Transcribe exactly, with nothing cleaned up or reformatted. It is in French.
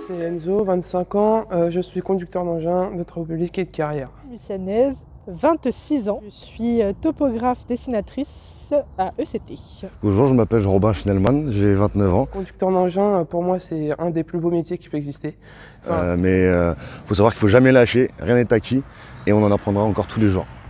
c'est Enzo, vingt-cinq ans, euh, je suis conducteur d'engin de travaux publics et de carrière. Luciane Aise, vingt-six ans, je suis topographe dessinatrice à E C T. Bonjour, je m'appelle Robin Schnellmann, j'ai vingt-neuf ans. Conducteur d'engin, pour moi, c'est un des plus beaux métiers qui peut exister. Enfin... Euh, mais il euh, faut savoir qu'il ne faut jamais lâcher, rien n'est acquis et on en apprendra encore tous les jours.